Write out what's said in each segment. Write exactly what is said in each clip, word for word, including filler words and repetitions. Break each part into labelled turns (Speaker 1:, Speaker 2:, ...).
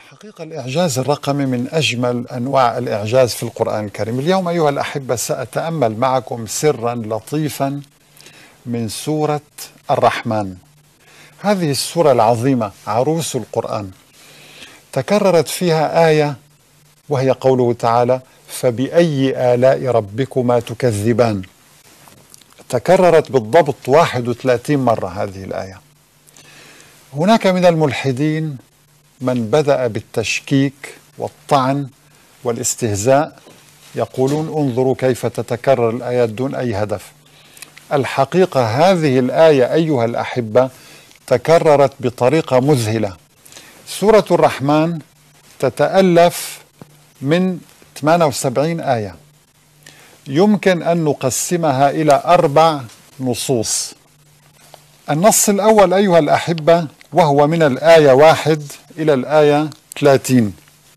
Speaker 1: الحقيقة الإعجاز الرقمي من أجمل أنواع الإعجاز في القرآن الكريم. اليوم أيها الأحبة سأتأمل معكم سرا لطيفا من سورة الرحمن. هذه السورة العظيمة عروس القرآن تكررت فيها آية وهي قوله تعالى: فبأي آلاء ربكما تكذبان. تكررت بالضبط واحد وثلاثين مرة هذه الآية. هناك من الملحدين من بدأ بالتشكيك والطعن والاستهزاء، يقولون انظروا كيف تتكرر الآيات دون أي هدف. الحقيقة هذه الآية أيها الأحبة تكررت بطريقة مذهلة. سورة الرحمن تتألف من ثمانية وسبعين آية، يمكن أن نقسمها إلى أربع نصوص. النص الأول أيها الأحبة وهو من الآية واحد إلى الآية ثلاثين.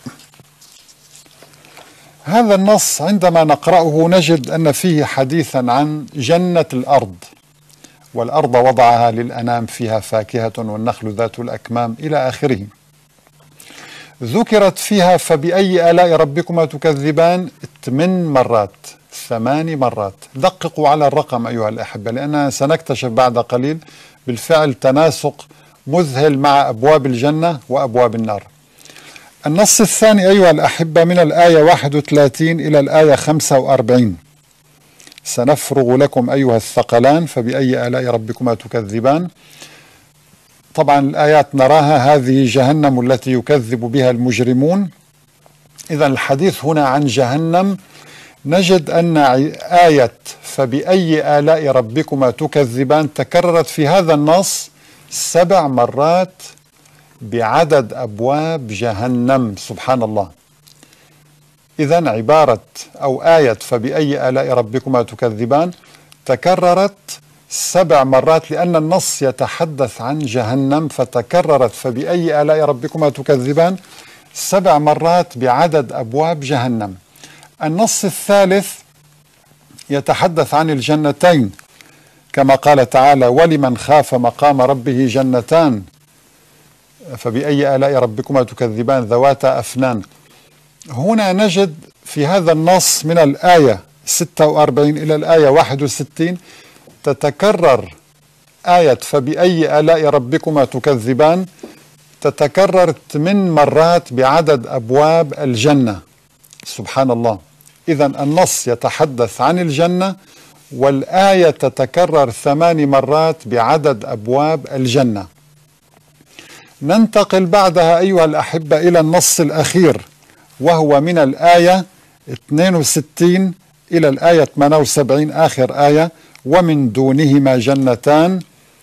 Speaker 1: هذا النص عندما نقرأه نجد أن فيه حديثا عن جنة الأرض، والأرض وضعها للأنام فيها فاكهة والنخل ذات الأكمام إلى آخره. ذكرت فيها فبأي آلاء ربكما تكذبان ثمان مرات، ثماني مرات. دققوا على الرقم أيها الأحبة، لأننا سنكتشف بعد قليل بالفعل تناسق مذهل مع أبواب الجنة وأبواب النار. النص الثاني أيها الأحبة من الآية واحد وثلاثين إلى الآية خمسة وأربعين. سنفرغ لكم أيها الثقلان فبأي آلاء ربكما تكذبان. طبعا الآيات نراها، هذه جهنم التي يكذب بها المجرمون. إذا الحديث هنا عن جهنم. نجد أن آية فبأي آلاء ربكما تكذبان تكررت في هذا النص سبع مرات بعدد أبواب جهنم. سبحان الله. إذن عبارة أو آية فبأي آلاء ربكما تكذبان تكررت سبع مرات، لأن النص يتحدث عن جهنم، فتكررت فبأي آلاء ربكما تكذبان سبع مرات بعدد أبواب جهنم. النص الثالث يتحدث عن الجنتين، كما قال تعالى: ولمن خاف مقام ربه جنتان فبأي آلاء ربكما تكذبان ذواتا أفنان. هنا نجد في هذا النص من الآية ستة وأربعين إلى الآية واحد وستين تتكرر آية فبأي آلاء ربكما تكذبان، تتكرر ثمان مرات بعدد أبواب الجنة. سبحان الله. إذن النص يتحدث عن الجنة، والآية تتكرر ثمان مرات بعدد أبواب الجنة. ننتقل بعدها أيها الأحبة إلى النص الأخير وهو من الآية اثنين وستين إلى الآية ثمانية وسبعين، آخر آية: ومن دونهما جنتان.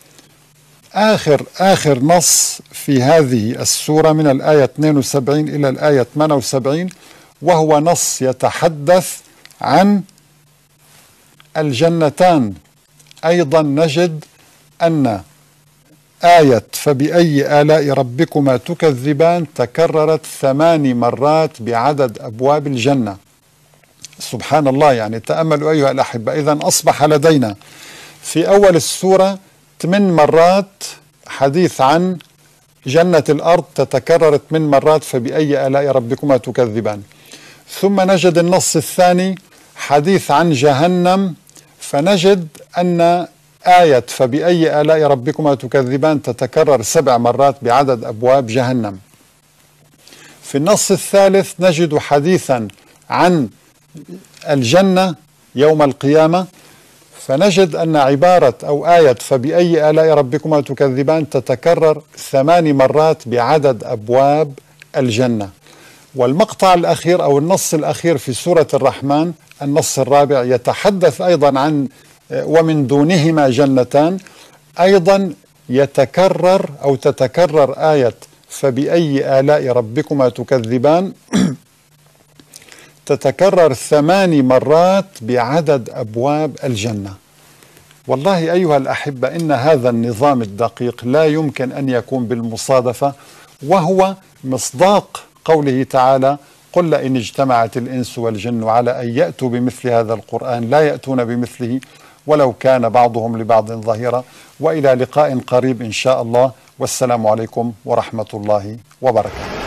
Speaker 1: آخر آخر نص في هذه السورة من الآية اثنين وسبعين إلى الآية ثمانية وسبعين، وهو نص يتحدث عن الجنتان. أيضا نجد أن آية فبأي آلاء ربكما تكذبان تكررت ثماني مرات بعدد أبواب الجنة. سبحان الله. يعني تأملوا أيها الأحبة. إذن أصبح لدينا في أول السورة ثمان مرات حديث عن جنة الأرض، تتكرر ثمان مرات فبأي آلاء ربكما تكذبان. ثم نجد النص الثاني حديث عن جهنم، فنجد أن آية فبأي آلاء ربكما تكذبان تتكرر سبع مرات بعدد أبواب جهنم. في النص الثالث نجد حديثا عن الجنة يوم القيامة، فنجد أن عبارة أو آية فبأي آلاء ربكما تكذبان تتكرر ثمان مرات بعدد أبواب الجنة. والمقطع الأخير أو النص الأخير في سورة الرحمن، النص الرابع، يتحدث أيضا عن ومن دونهما جنتان. أيضا يتكرر أو تتكرر آية فبأي آلاء ربكما تكذبان تتكرر ثماني مرات بعدد أبواب الجنة. والله أيها الأحبة إن هذا النظام الدقيق لا يمكن أن يكون بالمصادفة، وهو مصداق قوله تعالى: قل لئن اجتمعت الإنس والجن على أن يأتوا بمثل هذا القرآن لا يأتون بمثله ولو كان بعضهم لبعض ظهيرا. وإلى لقاء قريب إن شاء الله، والسلام عليكم ورحمة الله وبركاته.